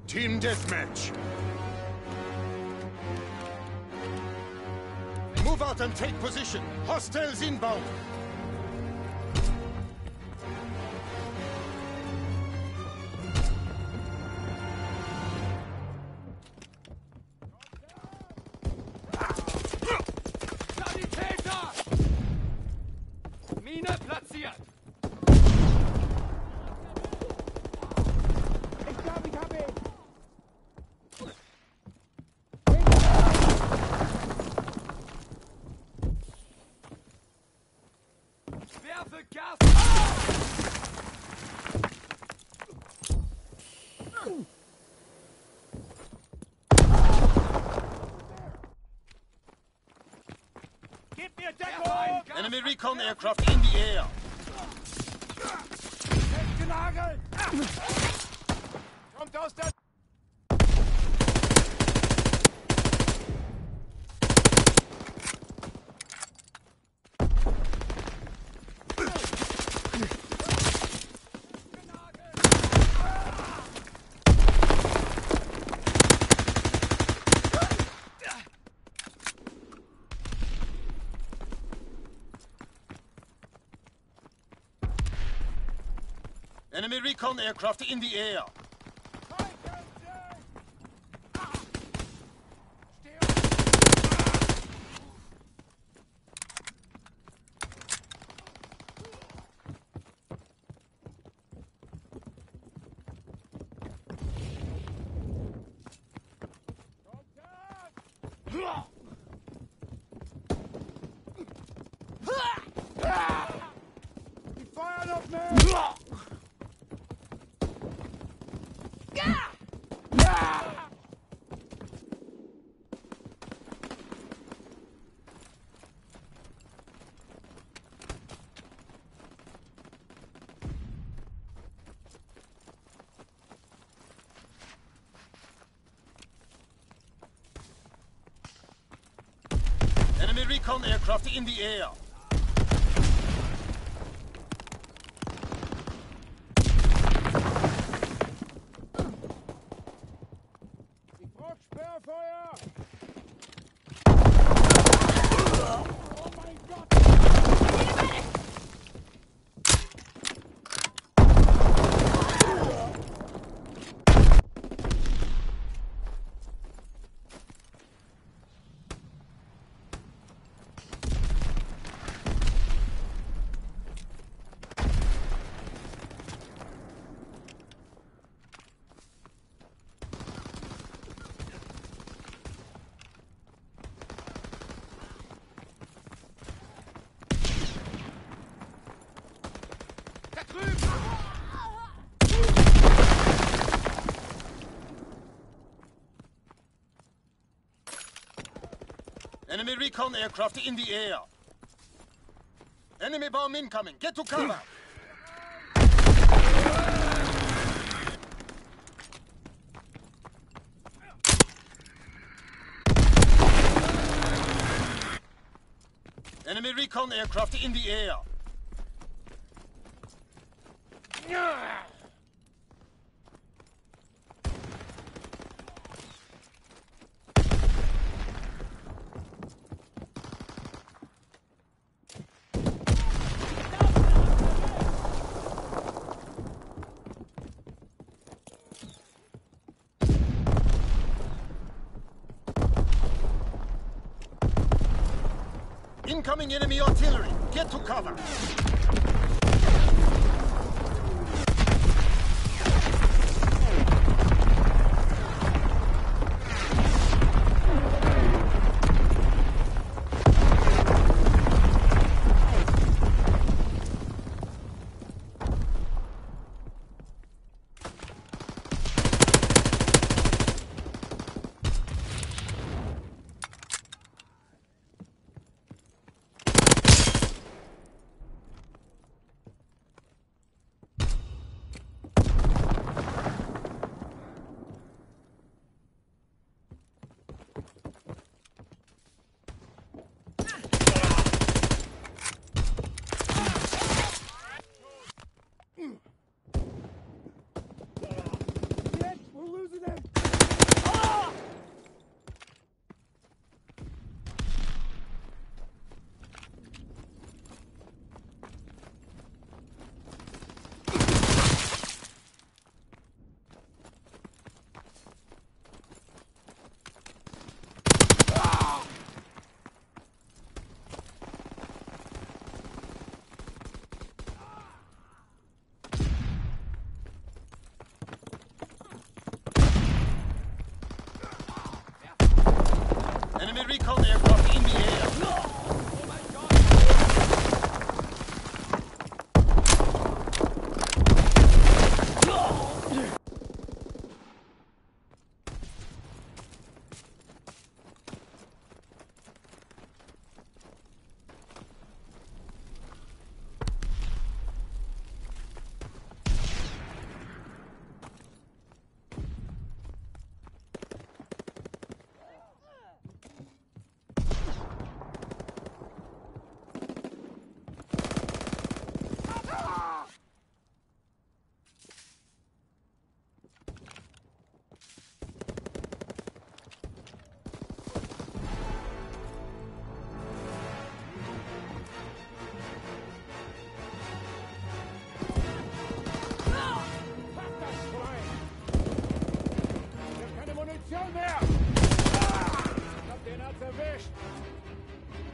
Team deathmatch. Move out and take position. Hostiles inbound. Sanitäter! Mine platziert! Ich glaube, ich habe ihn! Werfe Gas! Gib mir Deckung! Enemy recon aircraft in the air. Festgenagelt! Kommt aus der... Enemy recon aircraft in the air. Die feuern auf mich! Enemy recon aircraft in the air. Ich brauch Sperrfeuer! Oh mein Gott! Da drüben! Enemy recon aircraft in the air. Enemy bomb incoming. Get to cover. Enemy recon aircraft in the air. Incoming enemy artillery. Get to cover.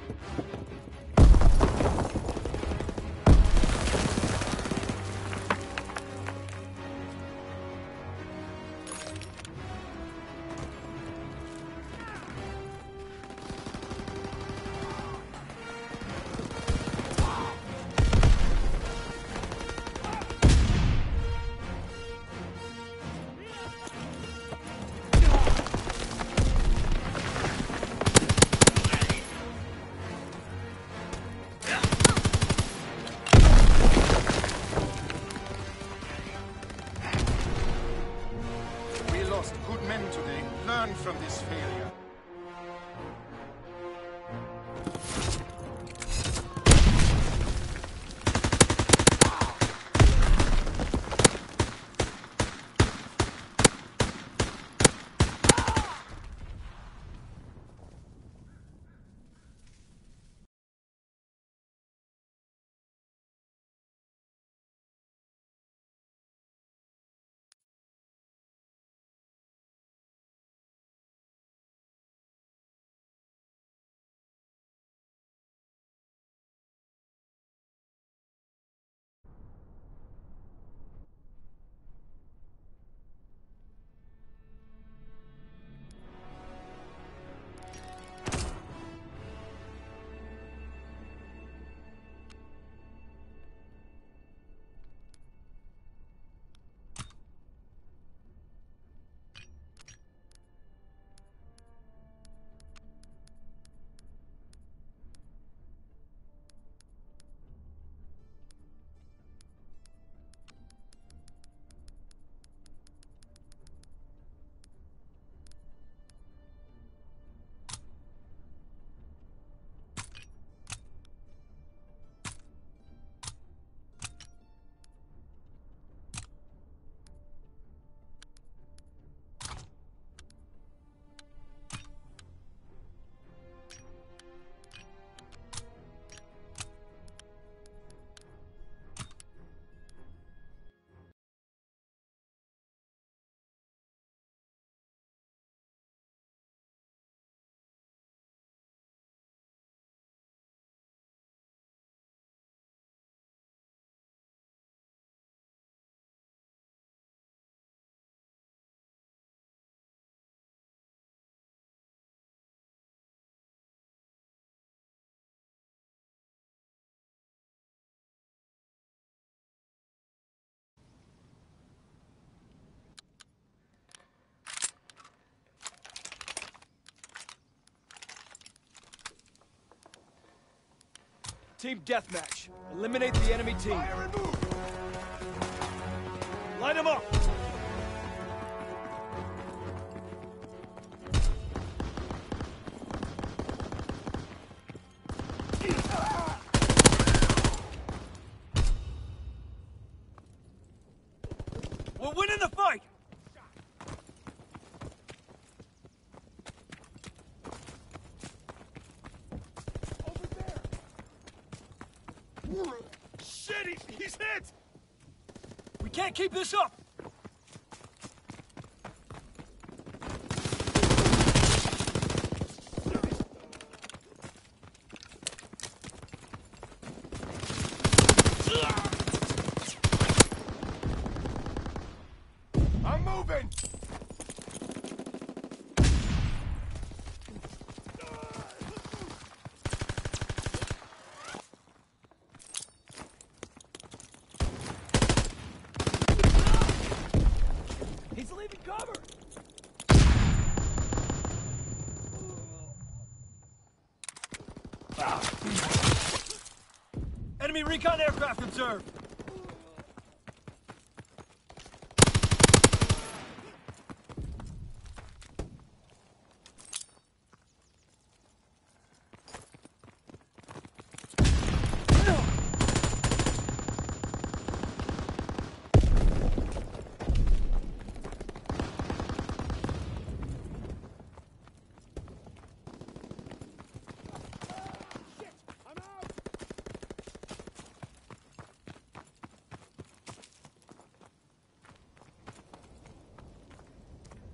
We lost good men today. Learn from this failure. Team deathmatch. Eliminate the enemy team. Fire and move! Line them up! We're winning the fight! Shit, he's hit! We can't keep this up! I'm moving! He's leaving cover! Enemy recon aircraft observed! I'm out!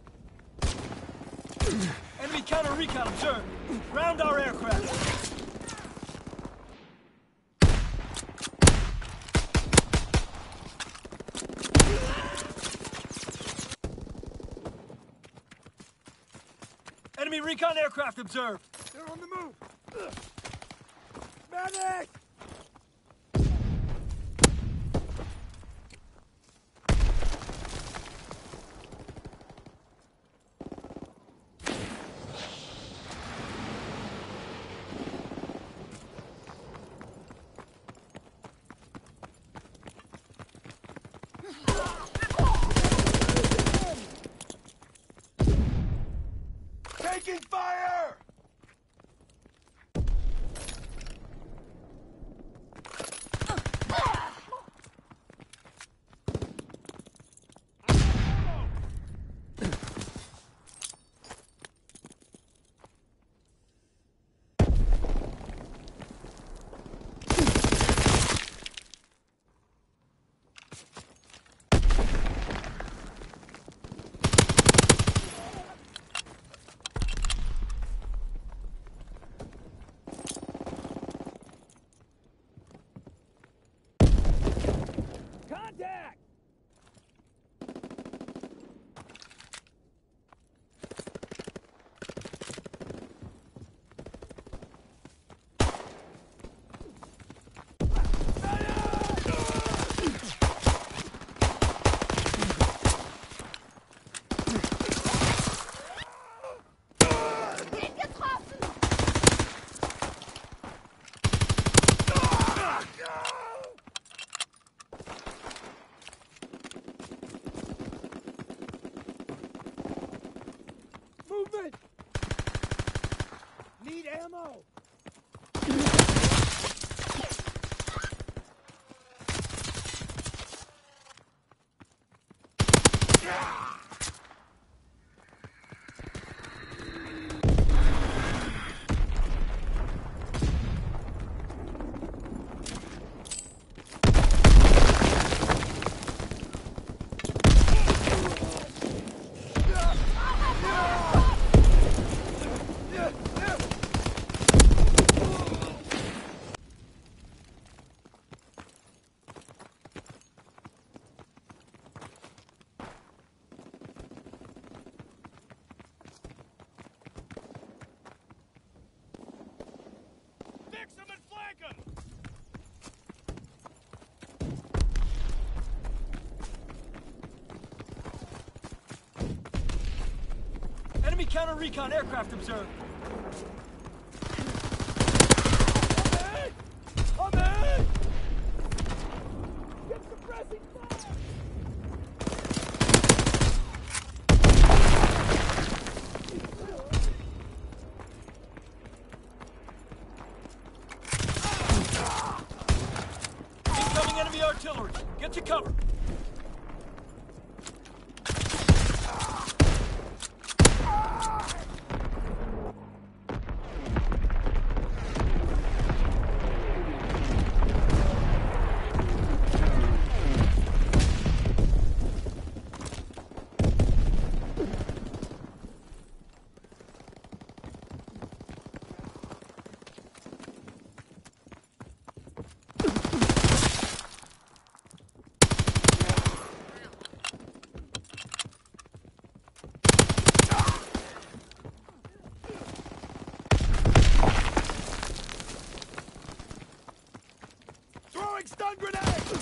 Enemy counter recon observed! Ground our aircraft! Recon aircraft observed. They're on the move. Medic! Taking fire! Contact! Movement! Need ammo! Fix them and flank them! Enemy counter-recon aircraft observed. I'm in! Get suppressing fire! Incoming enemy artillery. Get to cover. Throwing stun grenade!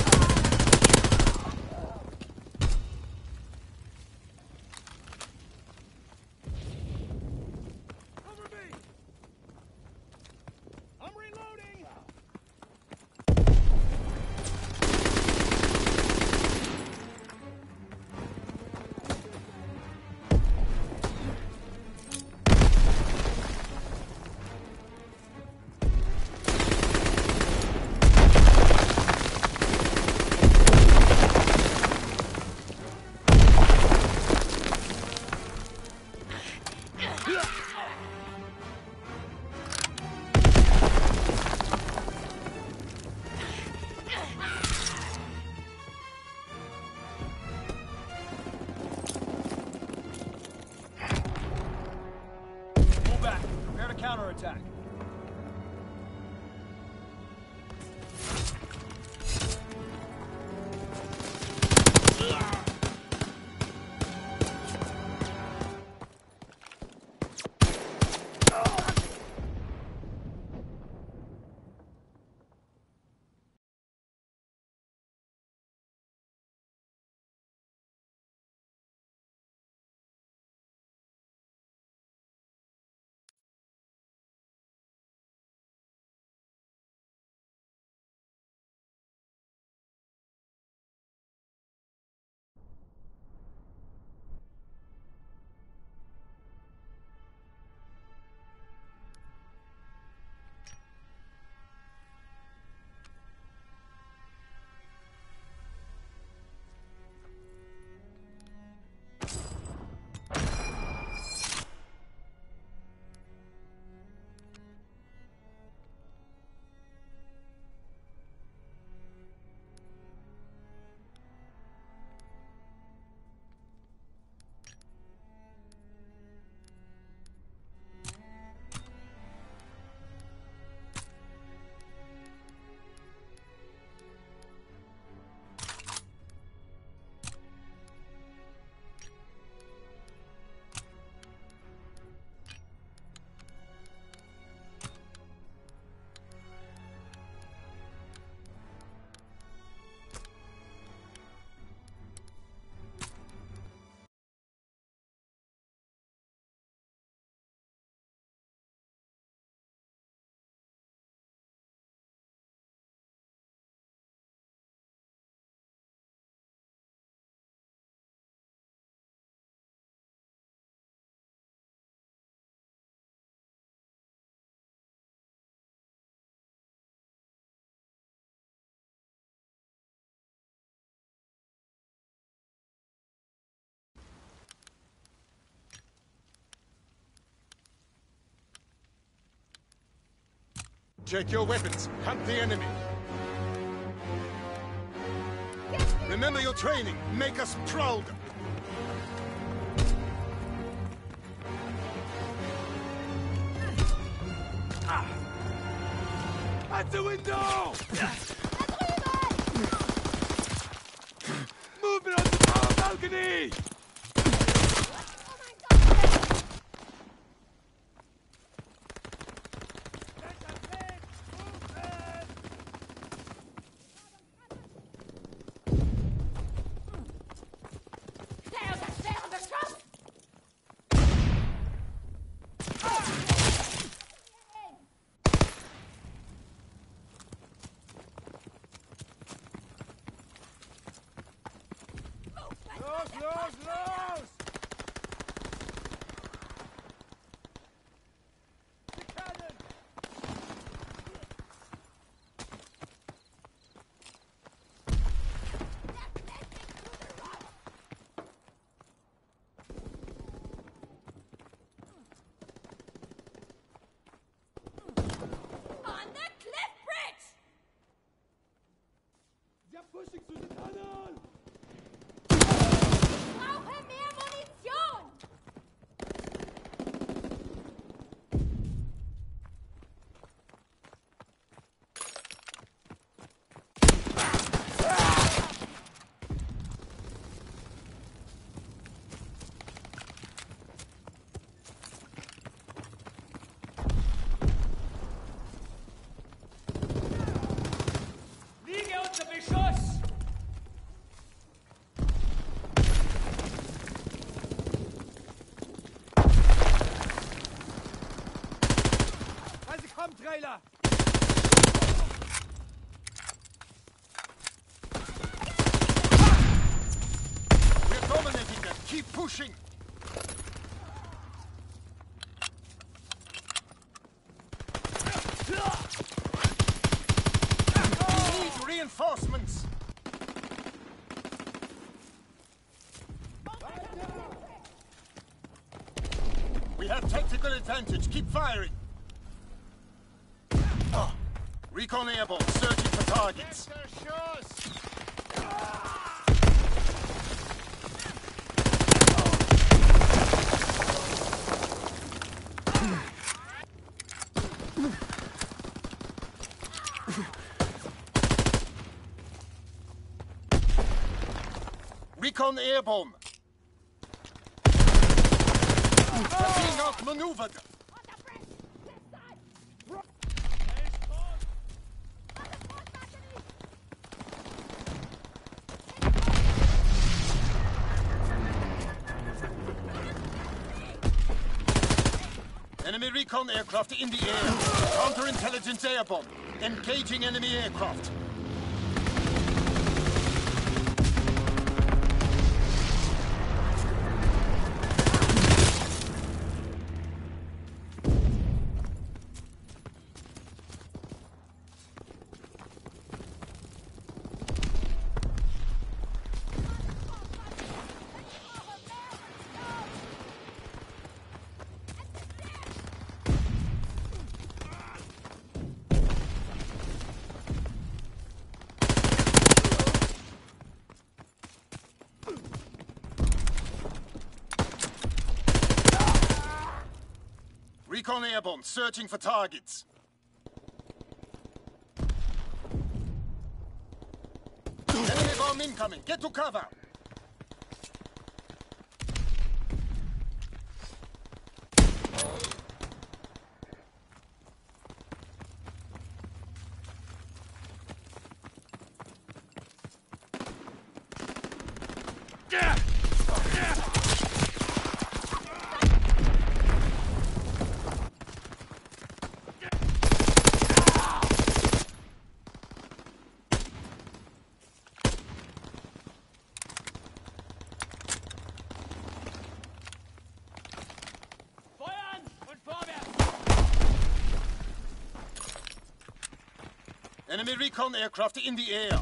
Cover me! I'm reloading! Pull back. Prepare to counterattack. Check your weapons. Hunt the enemy. Remember your training. Make us proud. At the window! Movement on the tower balcony! Los! The cannon! On the cliff bridge! They're pushing through the tunnel! Brauche mehr Munition! Liege unter Beschuss! Also komm, Trailer! We're dominating them. Keep pushing. We need reinforcements. We have tactical advantage. Keep firing. Recon airborne, searching for targets. Recon airborne. Being outmaneuvered. On the bridge! This side! On the front balcony! Enemy recon aircraft in the air. Counterintelligence airborne. Engaging enemy aircraft. Recon airborne, searching for targets. Enemy bomb incoming. Get to cover. Feuern und vorwärts! Enemy recon aircraft in the air.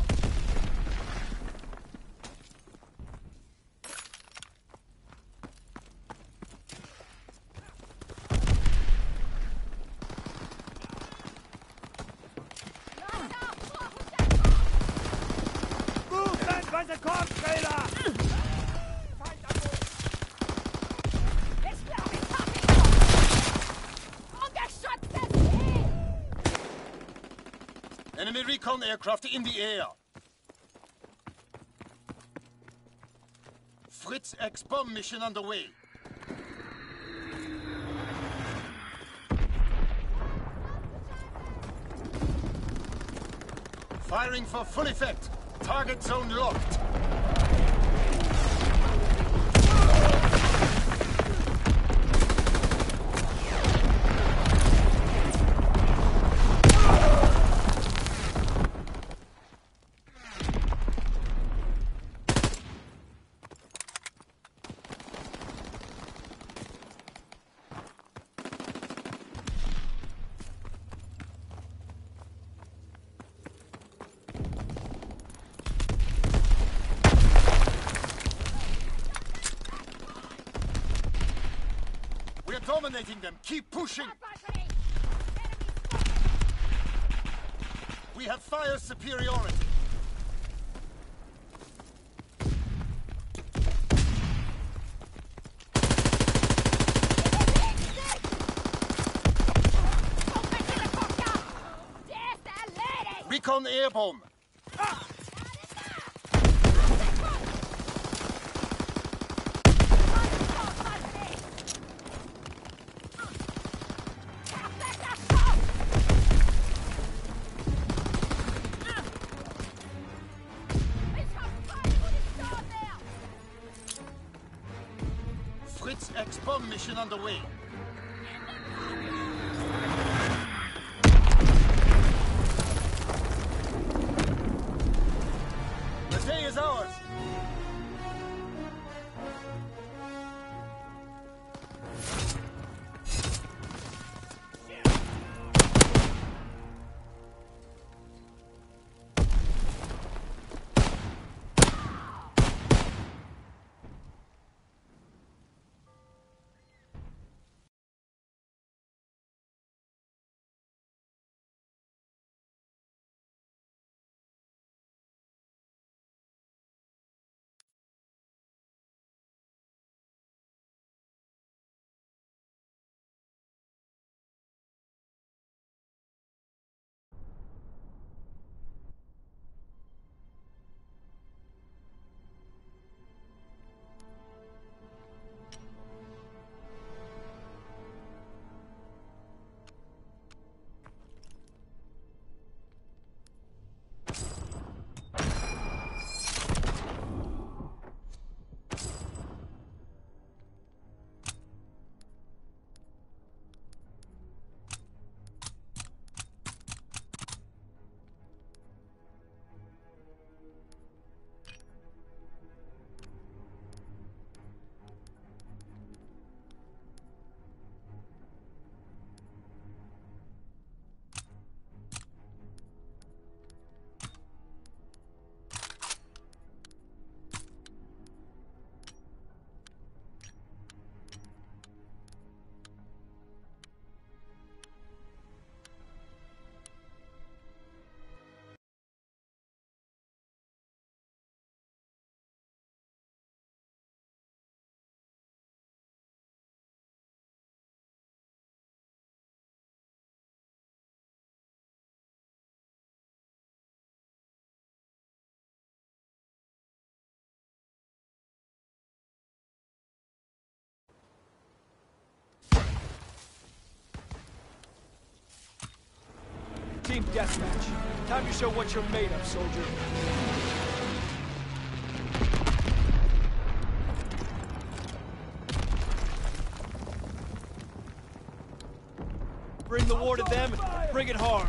Da sie kommt, Trailer! Ich glaube, ich hab ihn! Ungeschütztes Ziel! Enemy recon aircraft in the air. Fritz X bomb mission underway. Firing for full effect. Target zone locked. We're dominating them. Keep pushing. Battery! We have fire superiority. Helikopter! Der ist erledigt! Recon air bomb. Fritz X bomb mission underway. The day is ours. Team deathmatch. Time to show what you're made of, soldier. Bring the war to them and bring it hard.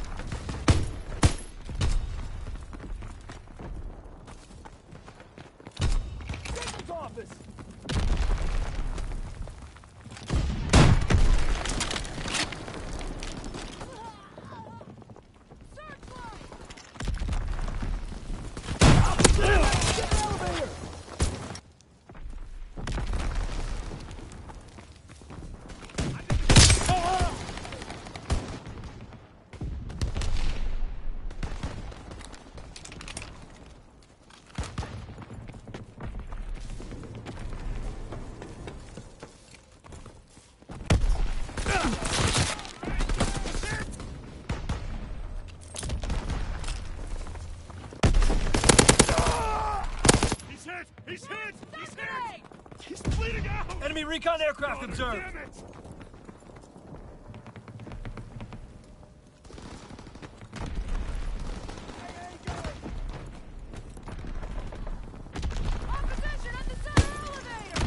Agent's office! recon aircraft observed. Damn it! Opposition at the center elevator!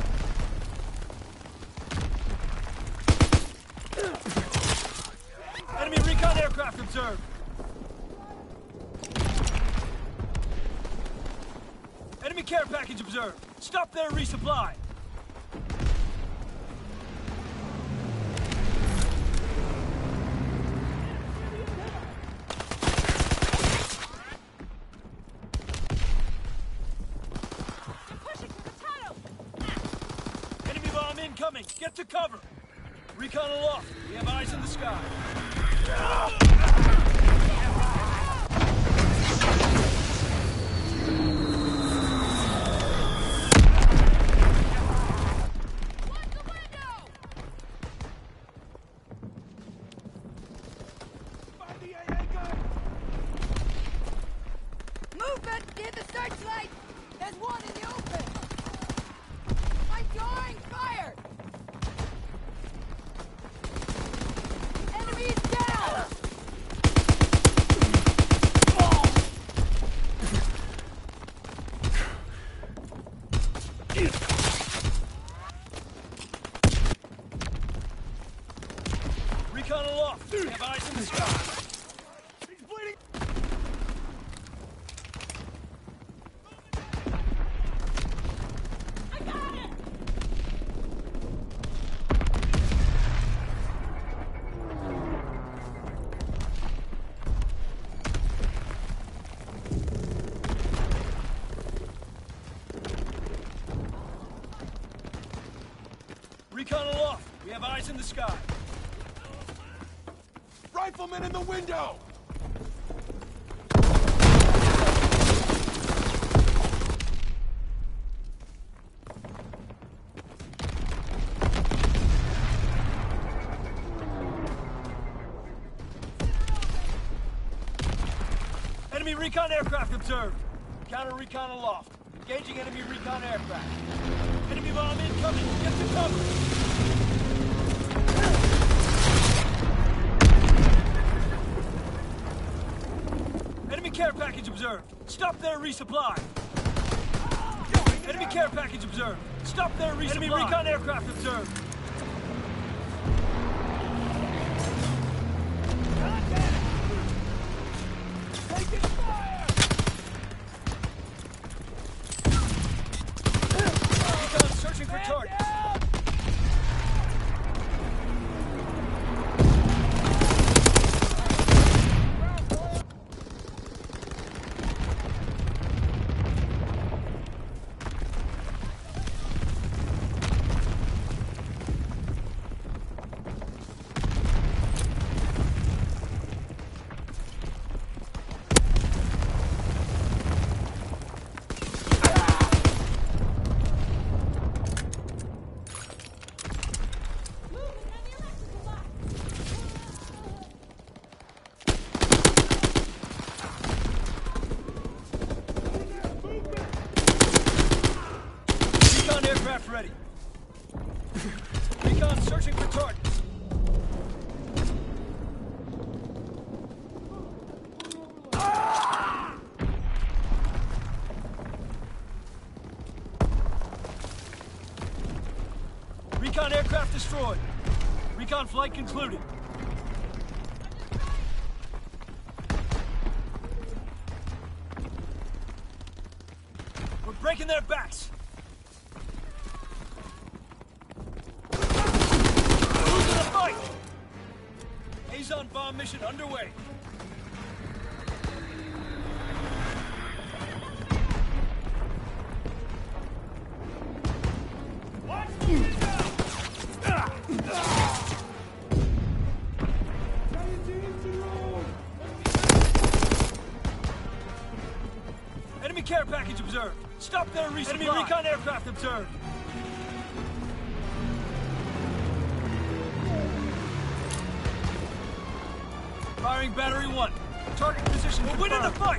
Enemy recon aircraft observed. Enemy care package observed. Stop there, resupply. They're pushing through the tunnel! Enemy bomb incoming. Get to cover. Recon aloft. We have eyes in the sky. What's the window? Find the AA gun! Movement near the searchlight! There's one in the open! I'm drawing fire! Enemies down! Recon aloft. We have eyes in the sky. He's bleeding! I got it! Recon aloft. We have eyes in the sky. Rifleman in the window! Enemy recon aircraft observed. Counter recon aloft. Engaging enemy recon aircraft. Enemy bomb incoming. Get to cover. Enemy care package observed. Stop there, resupply. Enemy care package observed. Stop there, resupply. Enemy recon aircraft observed. Taking fire! Recon searching for targets. Recon aircraft ready. Recon searching for targets. Recon aircraft destroyed. Recon flight concluded. We're breaking their backs. Who's in the fight? Azon bomb mission underway. Enemy care package observed. Stop there, resupply. Enemy recon aircraft observed. Firing battery 1. Target position. We're winning the fight.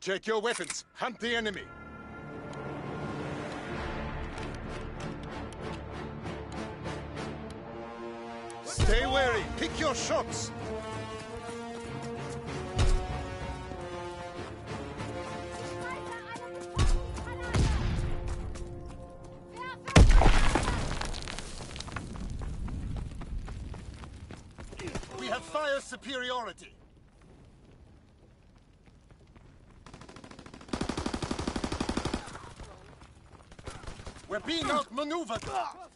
Check your weapons. Hunt the enemy. Stay wary. Pick your shots. We have fire superiority. We're being outmaneuvered.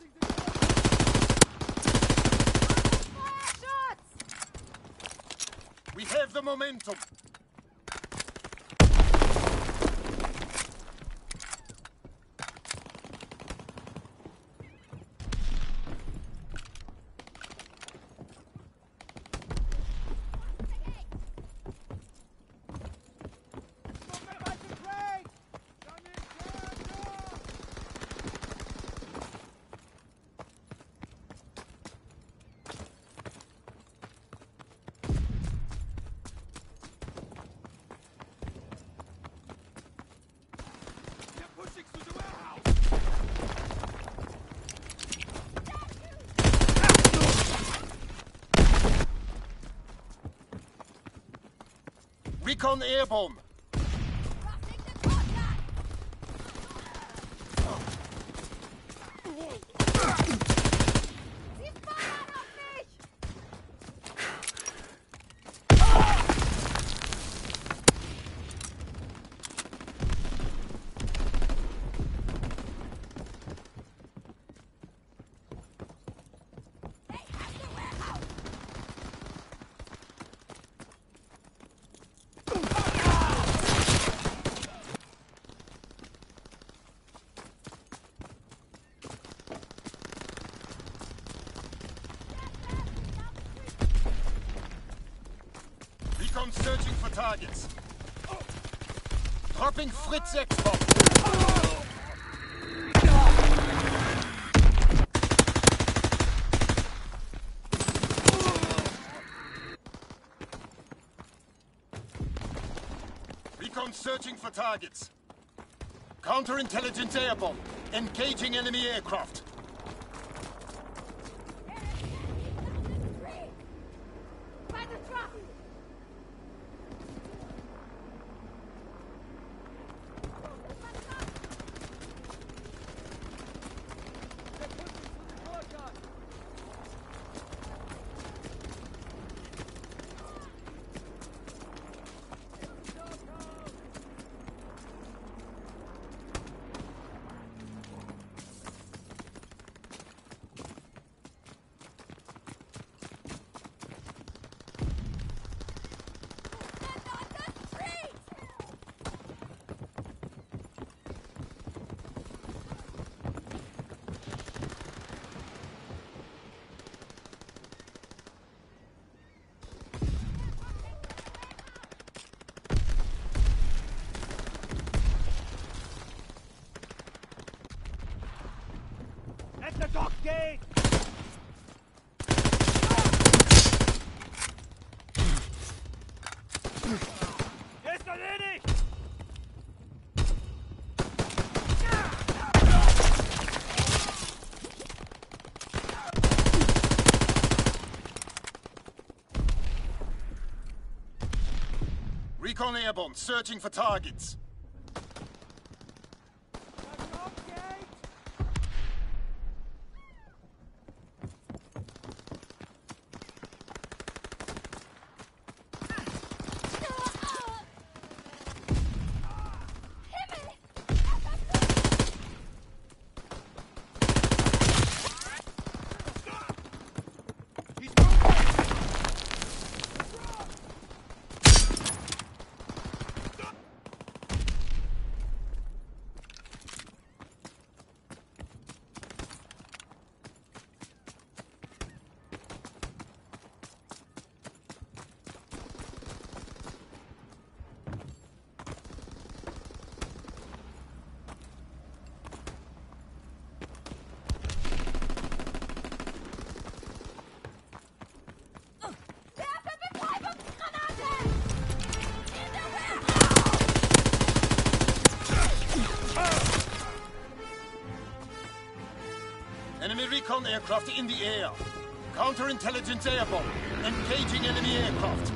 We have the momentum. Recon airborne. Recon searching for targets. Dropping Fritz X-bomb. Recon searching for targets. Counterintelligence airborne. Engaging enemy aircraft. At the dock gate! Ist erledigt! Recon airborne, searching for targets. Enemy recon aircraft in the air. Counterintelligence airborne. Engaging enemy aircraft.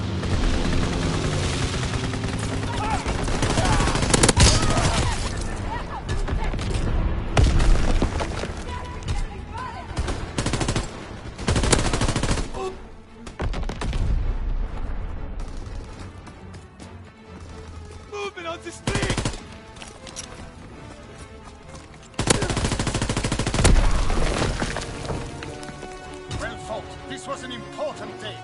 Movement on the street! Well fought. This was an important day.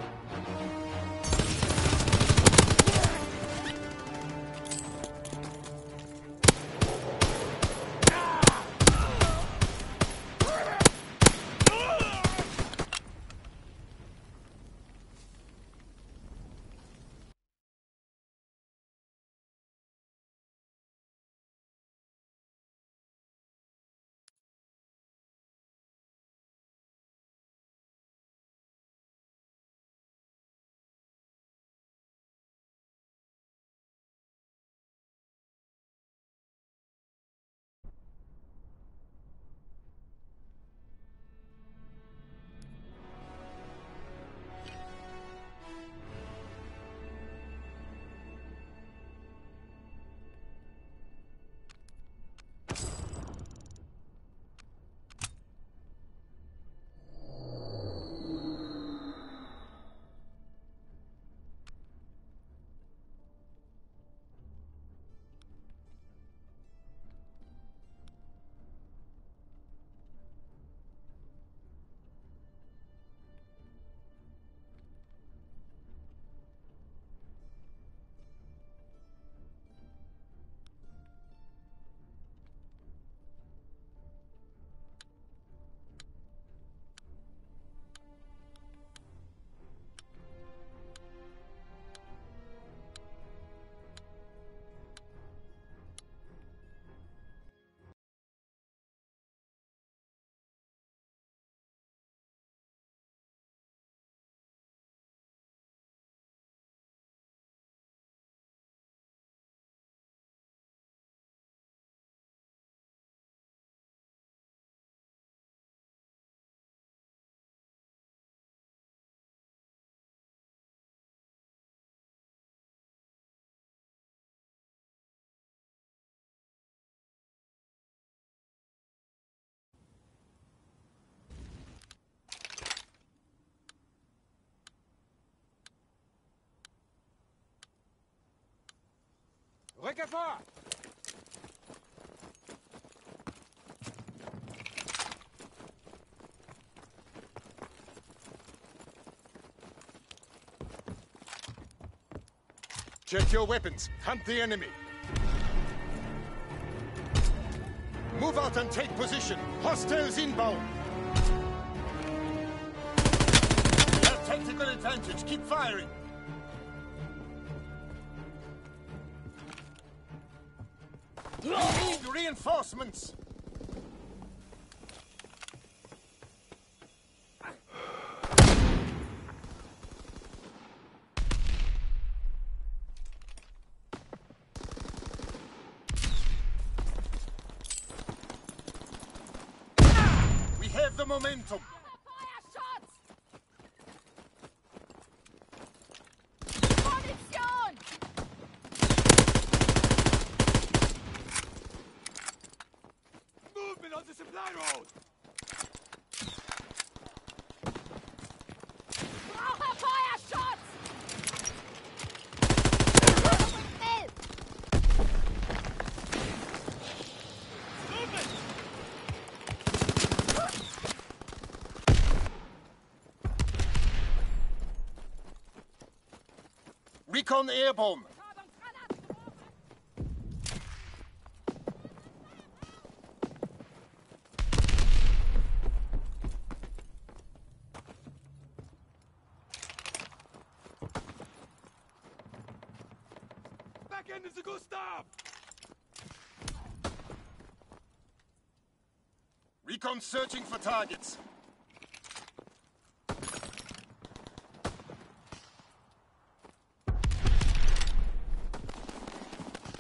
Rückgefahr! Check your weapons. Hunt the enemy. Move out and take position. Hostiles inbound. Have tactical advantage. Keep firing. We need reinforcements. We have the momentum. Fire shots! Munition! Movement on the supply road! Brauche Feuerschutz! Recon airborne. Back end is the Gustav! Recon searching for targets.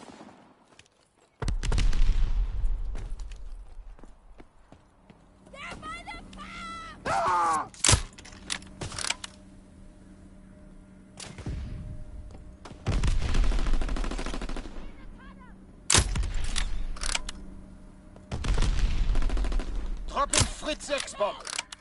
There Fritz 6 bomb.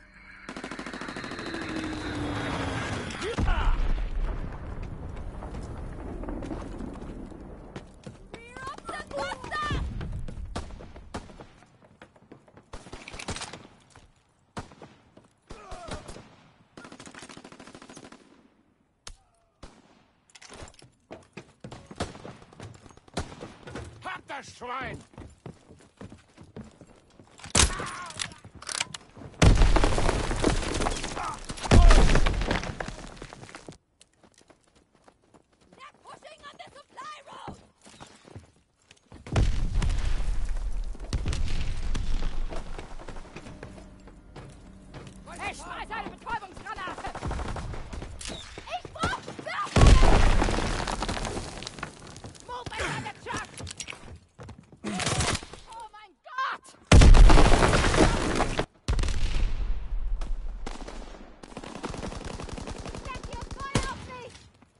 Hab das Schwein! They're pushing on the supply road! Ich schmeiß eine Betäubungsgranate! Ich brauch Werfer! Move it on the truck! Oh mein Gott! Setz hier Feuer auf mich!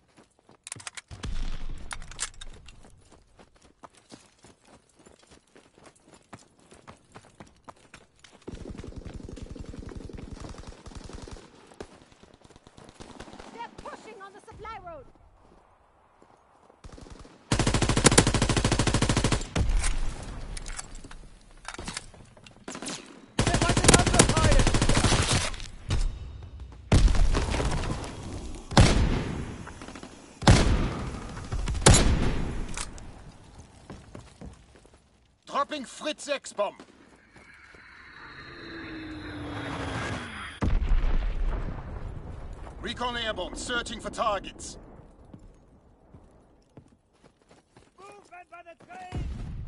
They're pushing on the supply road! Dropping Fritz 6 bomb. Recon airborne, searching for targets. Movement by the train!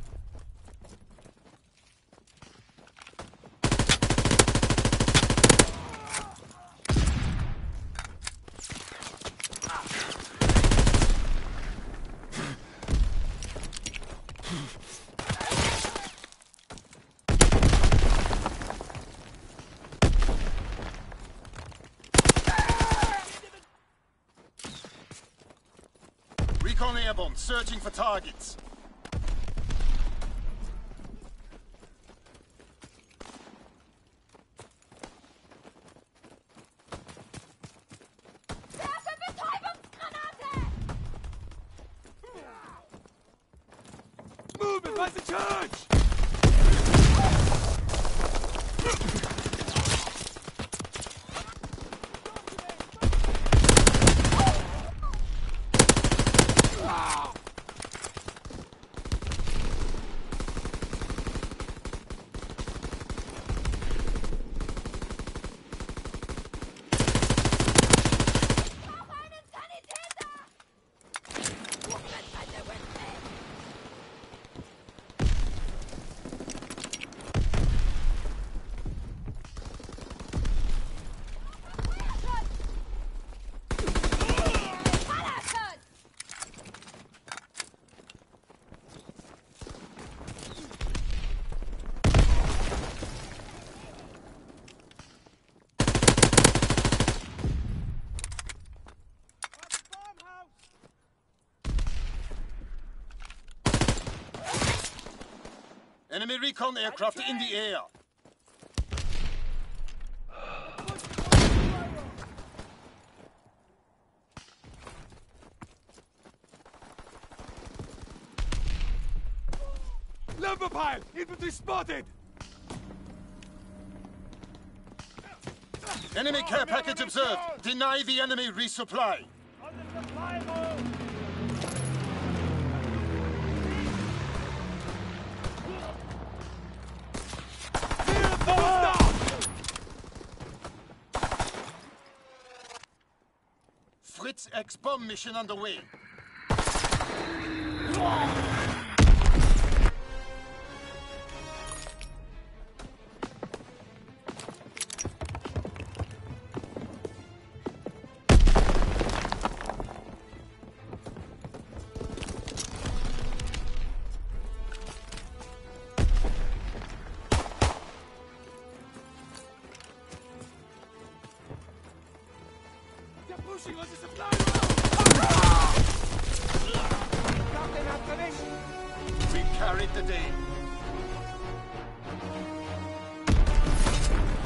Recon airborne, searching for targets. Werfe Betäubungsgranate! Move it by the church! Brauch einen Sanitäter! Movement by the windmill! Feuerschutz! Feuerschutz! Enemy recon aircraft in the air. Lumber pile! Infantry spotted! Enemy care package observed. Deny the enemy resupply. On the supply road! Fritz X bomb mission underway. They're pushing on the supply road! We carried the day.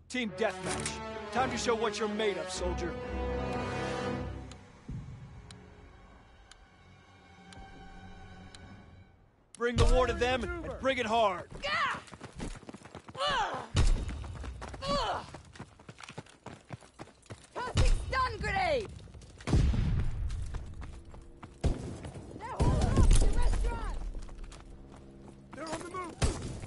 Team deathmatch. Time to show what you're made of, soldier. Bring the war to them and bring it hard. Tossing stun grenade! Now hold up the restaurant! They're on the move!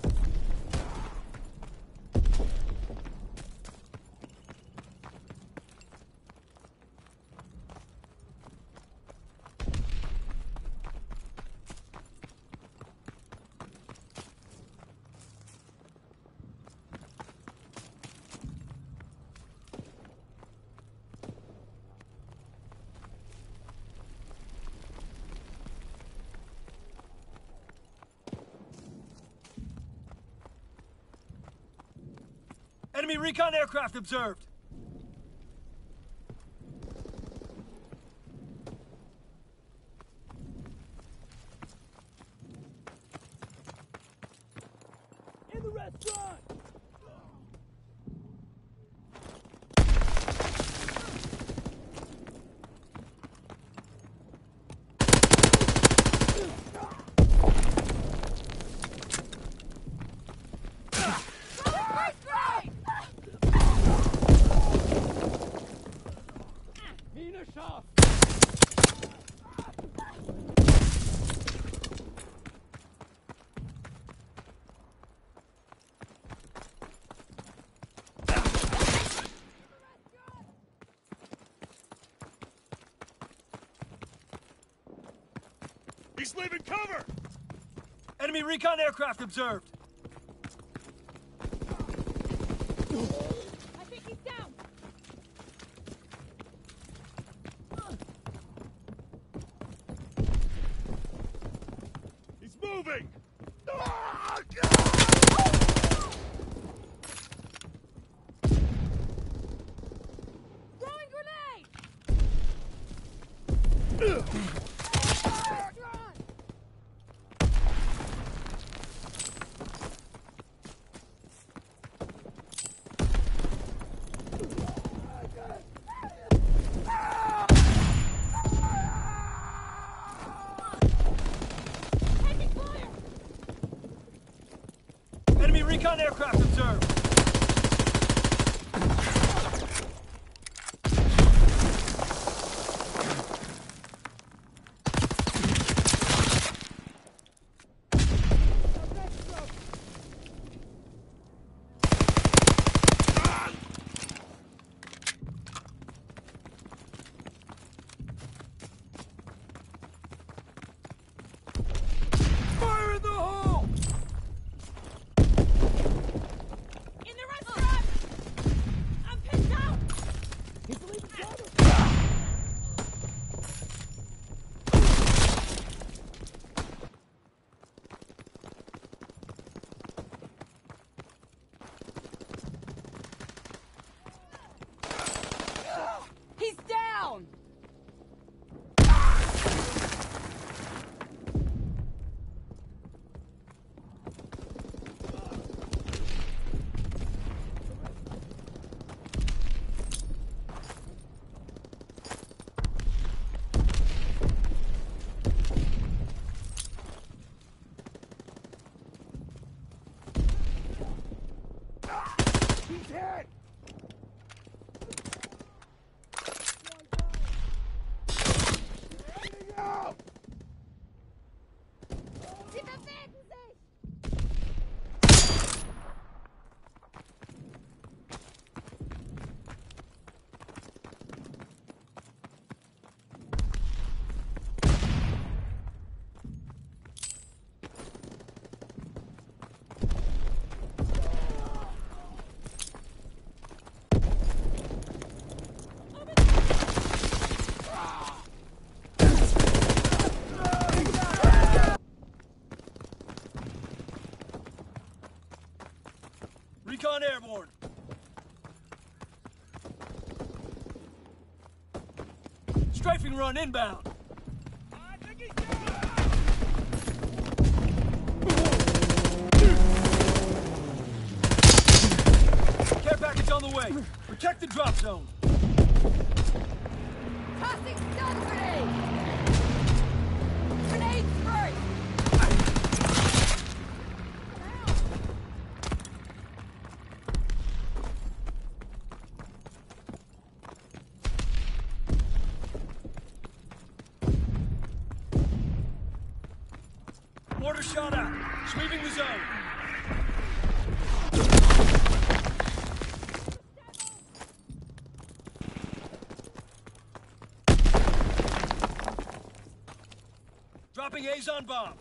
Enemy recon aircraft observed. In the restaurant! He's leaving cover! Enemy recon aircraft observed. I think he's down! He's moving! Throwing grenade! Enemy recon aircraft observed. Fire in the hole! In the restaurant! I'm pinned out! He's down! He's hit! Heading out! Sie bewegen sich! Recon airborne. Strafing run inbound. Care package on the way. Protect the drop zone. Tossing stun grenade! Grenade first! Mortar shot out. Sweeping the zone. Dropping Azon bomb.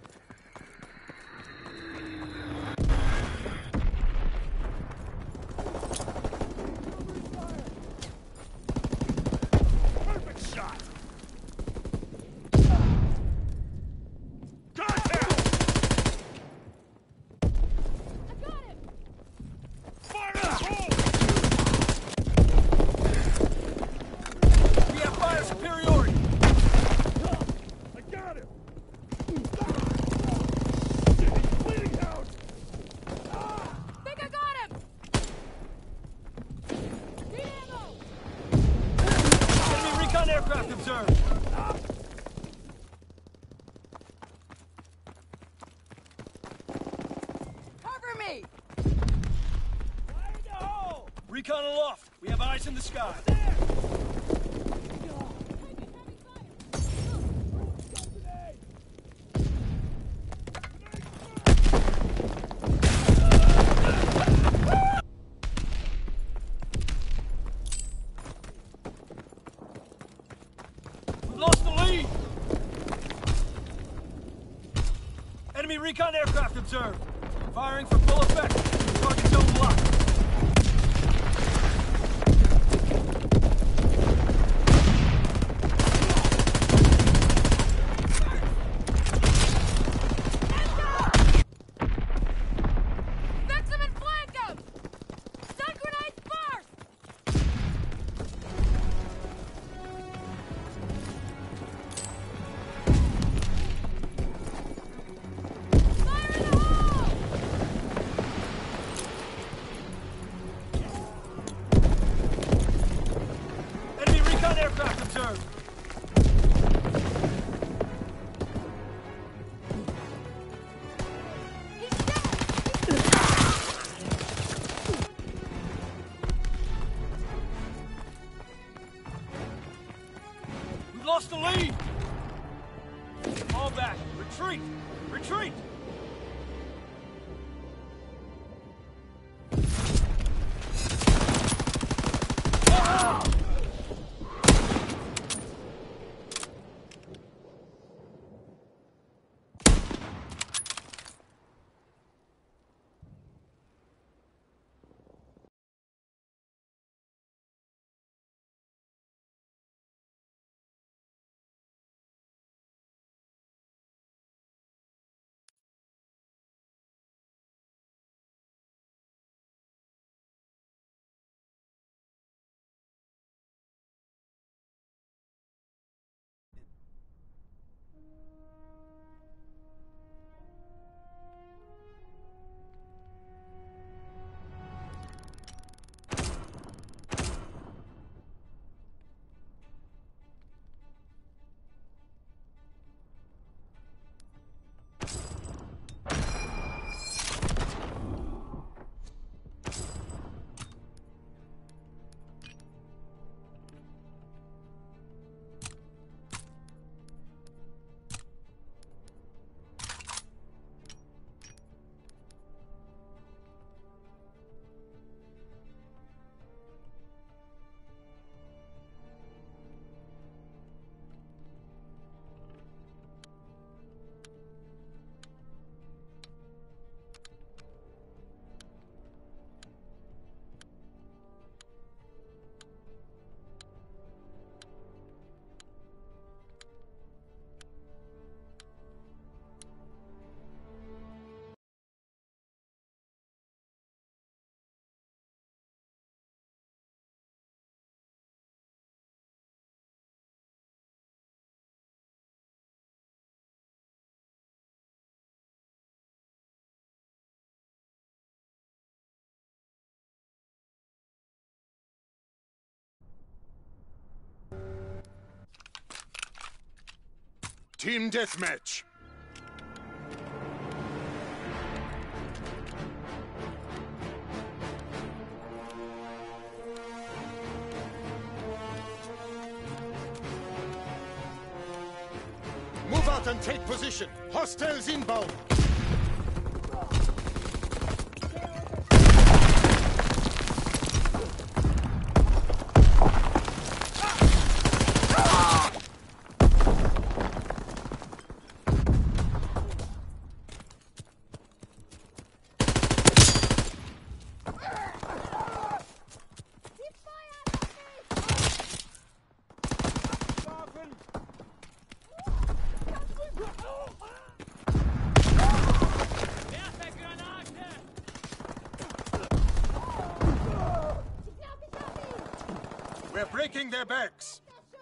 Perfect shot! I got him! Fire in the hole! We have fire superiority. I got him! He's bleeding out! Think I got him! Need ammo! Enemy recon aircraft observed. Cover me! Fire in the hole! Recon aloft. We have eyes in the sky. We've lost the lead. Enemy recon aircraft observed. Firing for full effect. Target zone locked. Fix him and flank him! Stun grenade first! Fire in the hole! Enemy recon aircraft observed. He's dead! We've lost the lead. Fall back. Retreat. Retreat. Team Deathmatch. Move out and take position. Hostiles inbound. We're breaking their backs.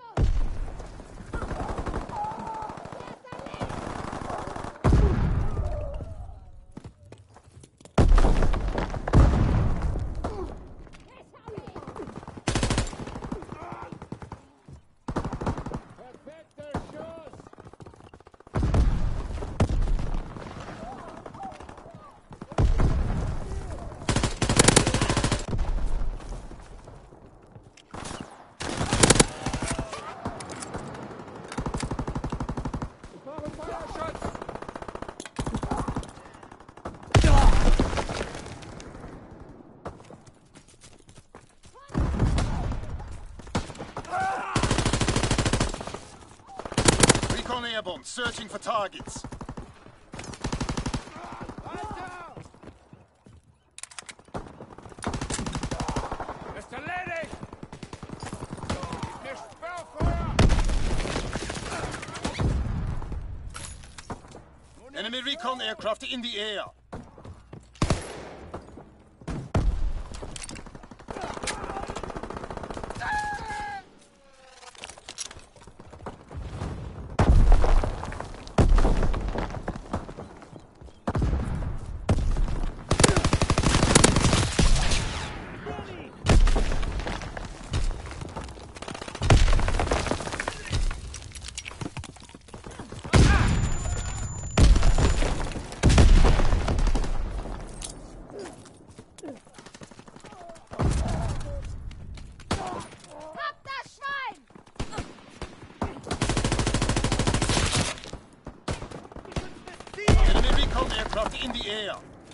Recon airborne, searching for targets. Ist erledigt! Gib mir Sperrfeuer! Enemy recon aircraft in the air. Aircraft in the air.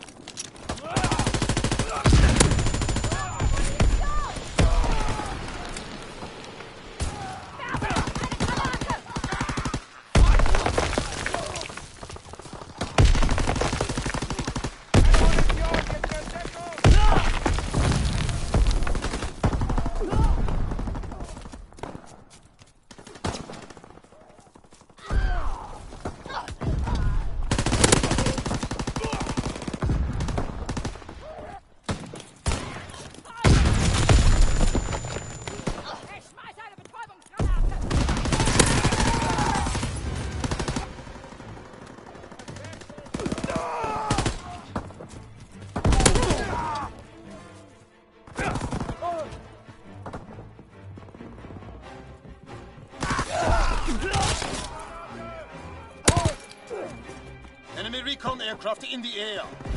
Enemy recon aircraft in the air.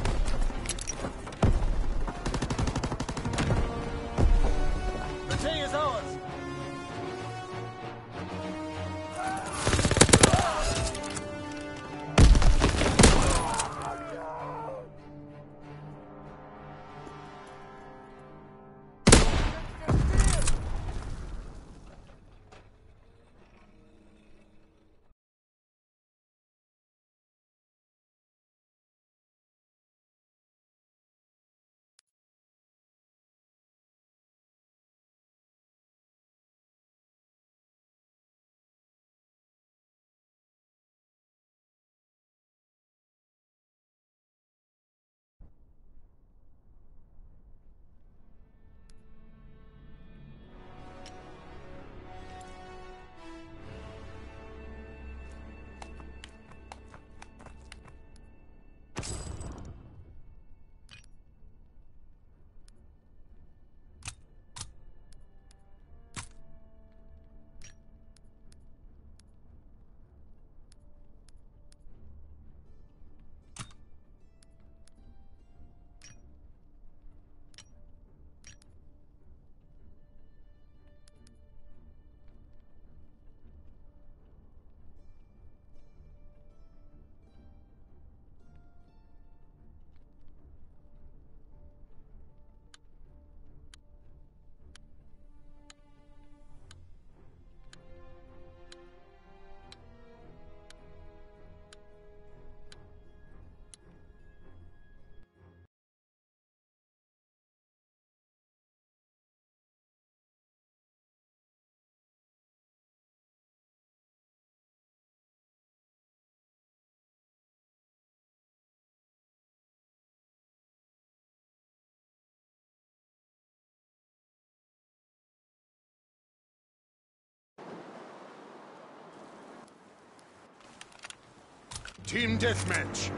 Team deathmatch.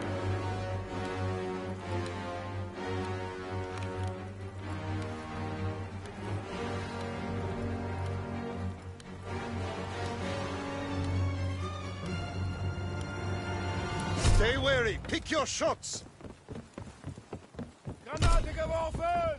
Stay wary. Pick your shots. Granate geworfen!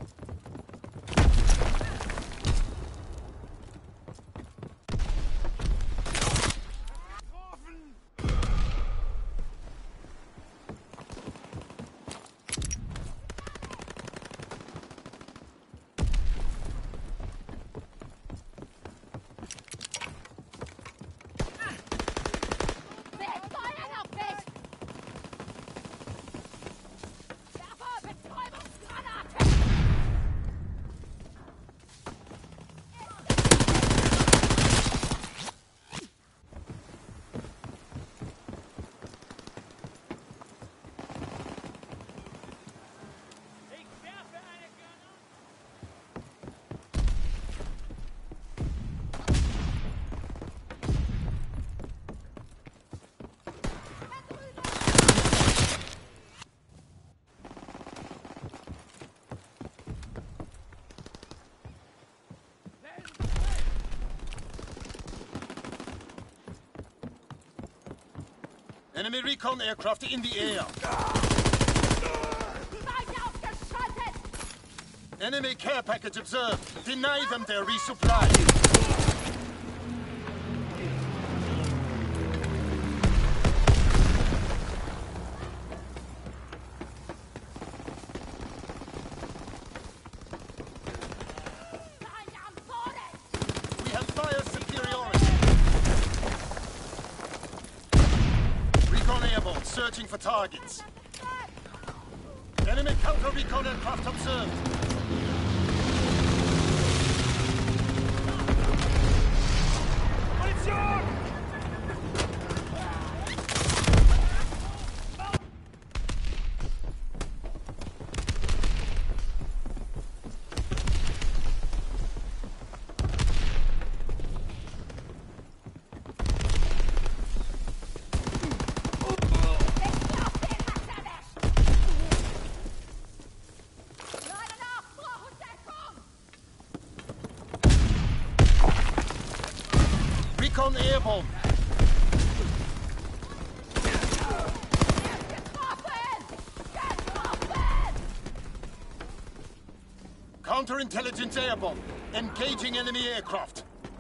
Enemy recon aircraft in the air. Enemy care package observed. Deny them their resupply. We have fire superiority. Recon airborne, searching for targets. Enemy counter-recon aircraft observed. Recon airborne. Counterintelligence airborne. Engaging enemy aircraft.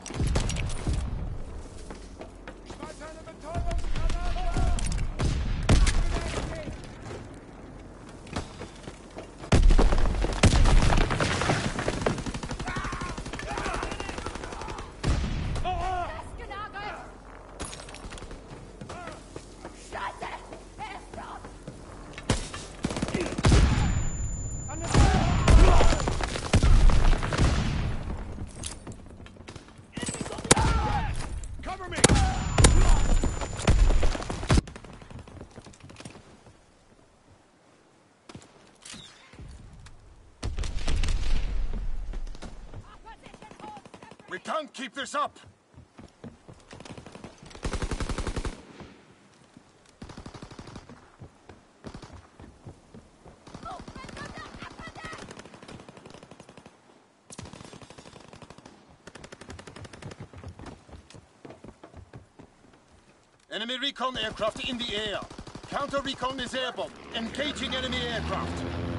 Cover me! We can't keep this up. Enemy recon aircraft in the air. Counter-recon is airborne. Engaging enemy aircraft.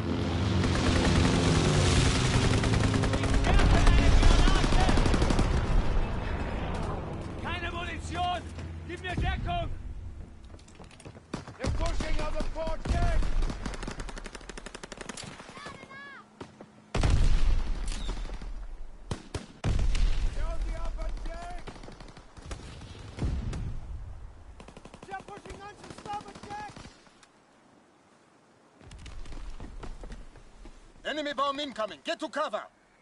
Keine Munition! Gib mir Deckung! They're pushing on the port deck! They're on the upper deck! They're pushing on to starboard deck! Enemy bomb incoming. Get to cover.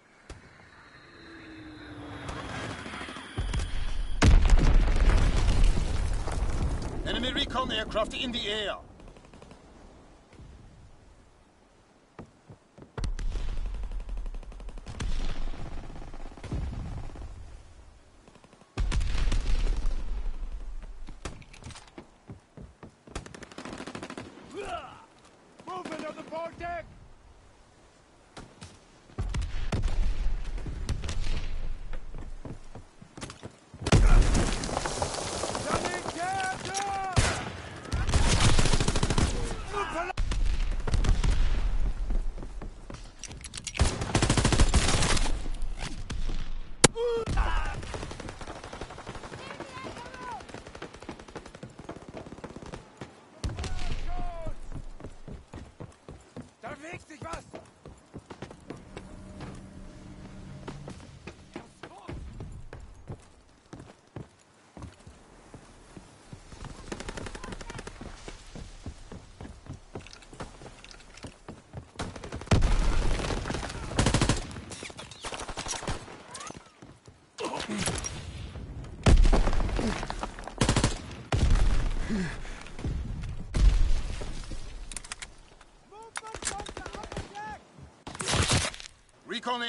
Enemy recon aircraft in the air.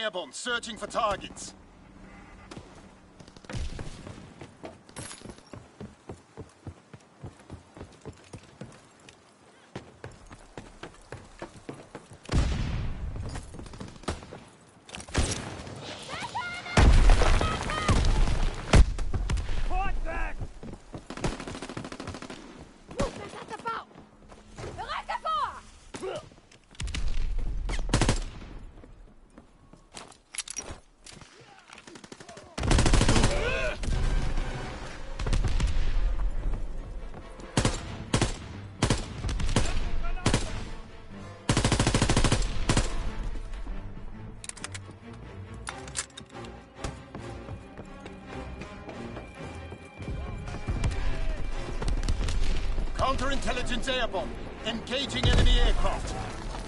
airborne, searching for targets. Contact! Movement at the bow! Right before! Counterintelligence airborne. Engaging enemy aircraft.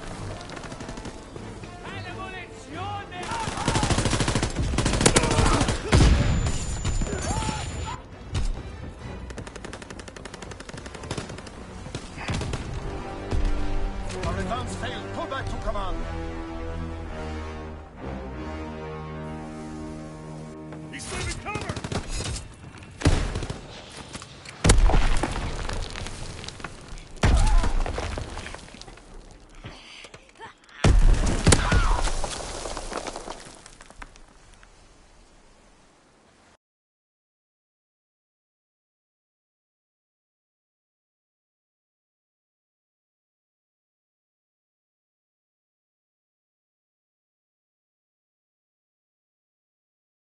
Our advance failed. Pull back to command. He's leaving cover!